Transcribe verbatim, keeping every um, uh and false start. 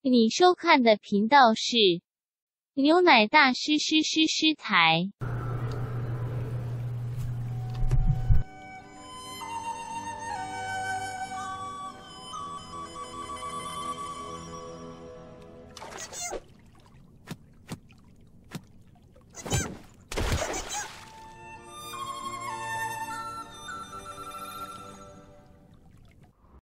你收看的频道是牛奶大师师师师台。